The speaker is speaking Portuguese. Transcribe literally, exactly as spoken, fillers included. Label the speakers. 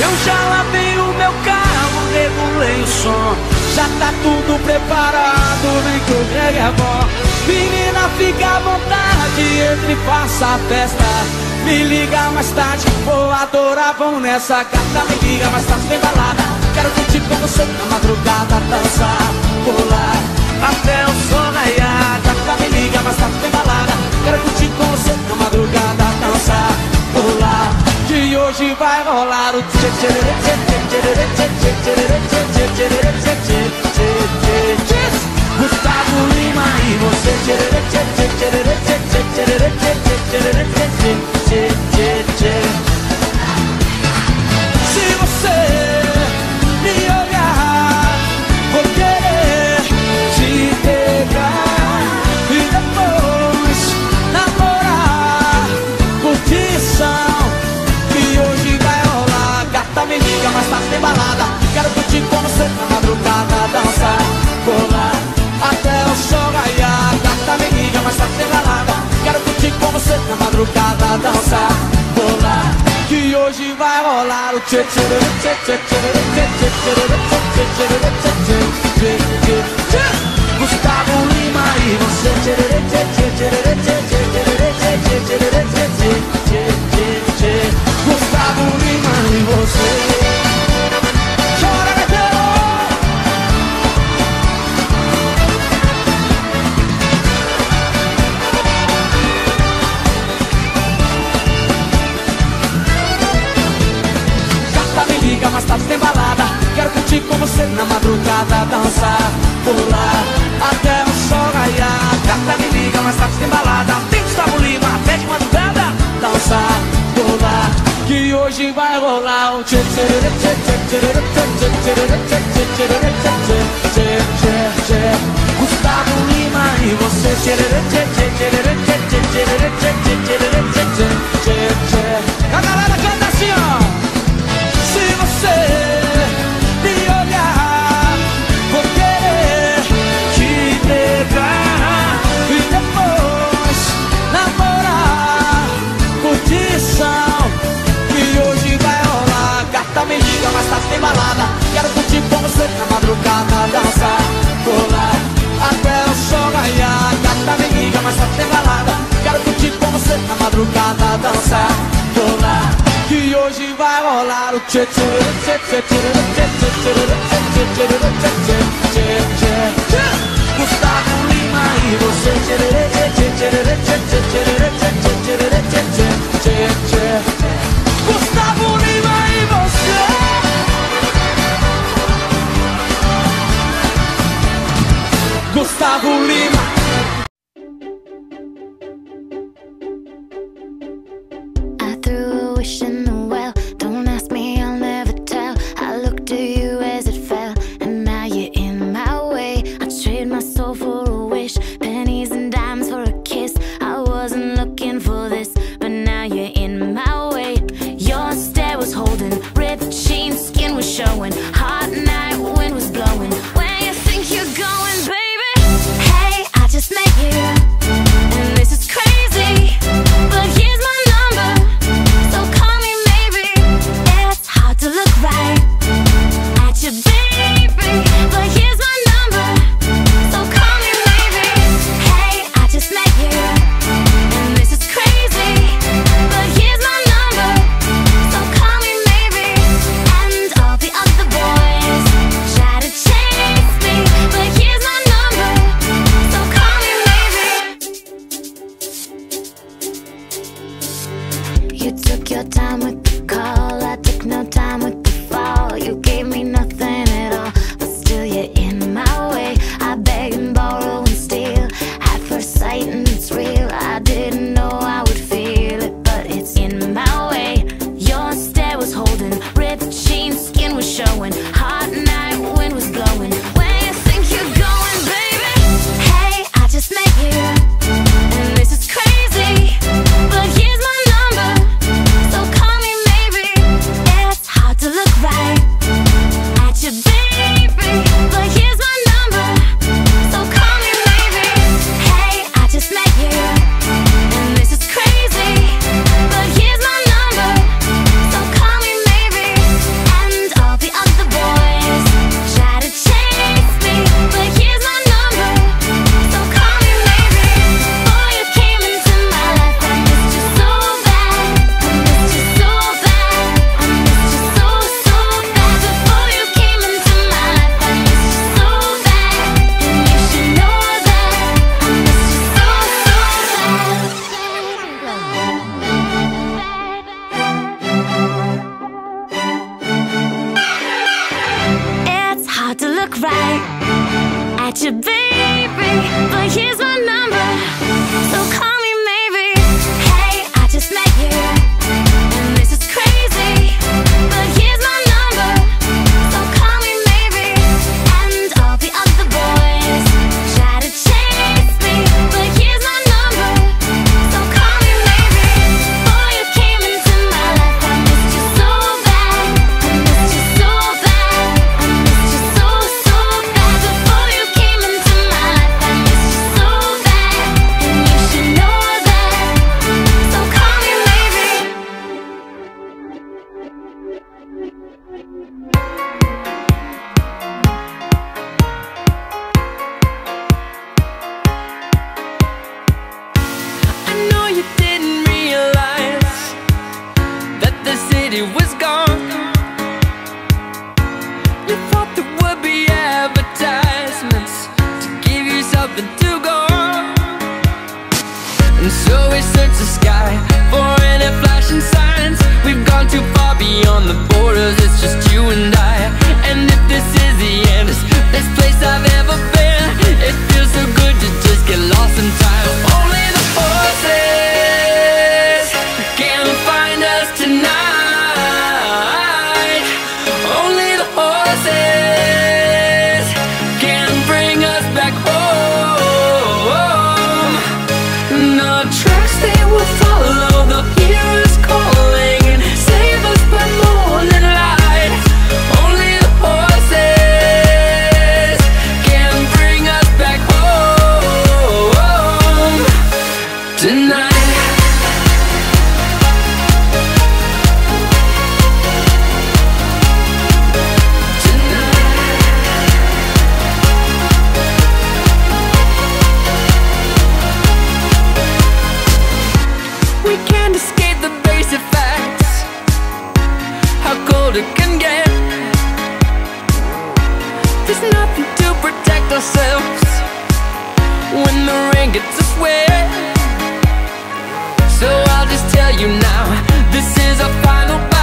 Speaker 1: Eu já lavei o meu carro, regulei o som, já tá tudo preparado, vem que o reggae é bom. Menina, fica à vontade, entre e faça a festa. Me liga mais tarde, vou adorar, vamos nessa gata. Me liga mais tarde, tem balada. Quero curtir com você na madrugada, dançar, pular até o sol raiar. Gata, me liga mais tarde, tem balada. Quero curtir com você na madrugada, dançar, pular, que hoje vai rolar o tchê tchê tchê tchê tchê tchê tchê tchê tchê tchê tchê. Gustavo Lima e você tchê tchê tchê tchê tchê tchê tchê tchê tchê tchê tchê. Se você me olhar, vou querer te pegar e depois namorar. Curtição que hoje vai rolar. Gata, me liga, mas tá sem balada. Quero curtir com você na madrugada, dançar, pular até o sol raiar. Gata, me liga, mas tá sem balada. Quero curtir com você na madrugada, dançar, pular, que hoje vai rolar o tchê tchê tchê tchê tchê tchê tchê tchê tchê tchê. Gustavo Lima e você tchê tchê tchê tchê tchê tchê tchê tchê. Gustavo Lima e você. Chora, gaiteiro! Mais tarde tem balada. Quero curtir com você na madrugada, dançar, pular até o sol raiar. Gata, me liga, mais tarde tem balada. Tem Gustavo Lima até de madrugada, dançar, pular, que hoje vai rolar o tchê tchê tchê tchê tchê tchê tchê tchê tchê tchê tchê. Gustavo Lima e você tchê tchê tchê tchê tchê tchê tchê tchê tchê. A galera canta assim, ó. Se você me olhar, vou querer te pegar e depois namorar. Curtição que hoje vai rolar. Gata, me liga, mas tarde tem balada. Quero curtir com você na madrugada, dançar, pular até o sol raiar. Gata, me liga, mas tarde tem balada. Quero curtir com você na madrugada, dançar, pular, que hoje vai rolar o tchê tchê tchê tchê tchê tchê tchê tchê tchê. Gustavo Lima e você tchê tchê tchê tchê tchê tchê tchê. Gustavo Lima e você. Gustavo Lima.
Speaker 2: I threw a wish in the well. Don't ask me, I'll never tell. I looked at you as it fell, and now you're in my way. I trade my soul for a wish, pennies and dimes for a kiss. I wasn't looking for this, but now you're in my way. Your stare was holding, ripped jeans, skin was showing. Hot night, wind was blowing. Where you think you're going, baby? Hey, I just met you, and this is crazy, but here's my number, so call me maybe. It's hard to look right at you, baby, but here's my number, so call me maybe. Hey, I just met you, and this is crazy, but here's my number, so call me maybe. And all the other boys try to chase me, but here's my number, so call me maybe. You took your time with the call, I took no time with the fall. You gave me nothing at all, but still you're in my way. I beg and borrow and steal at first sight, and it's real. I didn't know I would feel it, but it's in my way. Your stare was holding, ripped jeans, skin was showing. Hot night, wind was blowing. Where you think you're going, baby? Hey, I just met you, and this is crazy, but here's my number, so call me maybe. It's hard to look right at you, baby, but here's my number, so call me maybe. Hey, I just met you, and this is crazy, but here's my number, so call me maybe. right at you, baby, but here's my number, so call me maybe. Hey, I just met you, and this is crazy, but here's my number, so call me maybe. And all the other boys try to chase me, but here's my number, so call me maybe. Before you came into my life, I missed you so bad, I missed you so bad, I missed you so, so bad. Before you came into my life, I missed you so bad, and you should know that, so call me maybe.
Speaker 1: I know you didn't realize that the city was gone. You thought there would be advertisements to give you something to go on. And so we search the sky for any flashing signs. We've gone too far beyond the borders, it's just you and I. And if this is the end, it's the best place I've ever been. It feels so good to just get lost in time. Only the horses can find us tonight. Only the horses can bring us back home. No tracks, they will follow the heroes calling and save us by moonlit light. Only the horses can bring us back home tonight. We can't escape the basic facts, how cold it can get. There's nothing to protect ourselves when the rain gets us wet. So I'll just tell you now, this is our final battle.